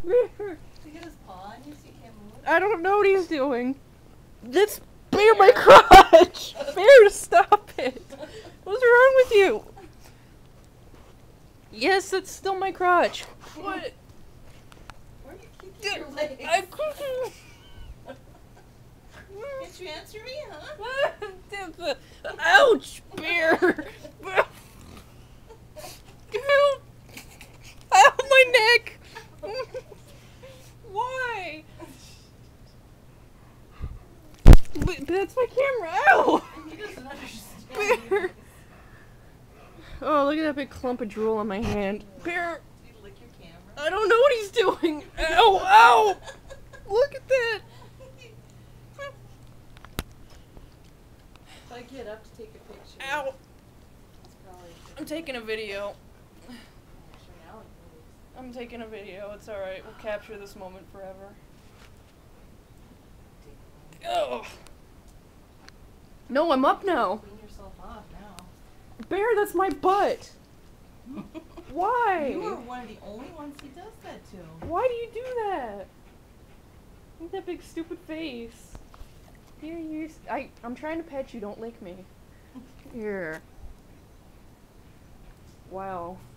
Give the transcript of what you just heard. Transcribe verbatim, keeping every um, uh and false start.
Did he get his paw on you so you can't move? I don't know what he's doing. This Bear, my crotch! Bear, stop it! What's wrong with you? Yes, it's still my crotch. What? Where are you kicking your legs? I Can't you answer me, huh? Ouch, Bear! Help! Help my neck! Why? But that's my camera. Ow! He doesn't understand. Bear! Oh, look at that big clump of drool on my hand. Bear! Did he lick your camera? I don't know what he's doing. Ow! Ow! Look at that! If I get up to take a picture. Ow! It's probably I'm taking a video. Sure, now it moves. I'm taking a video. It's alright. We'll capture this moment forever. Oh. No, I'm up now. Clean yourself off now. Bear, that's my butt. Why? You are one of the only ones he does that to. Why do you do that? Look at that big stupid face. Here, you. I. I'm trying to pet you. Don't lick me. Here. Wow.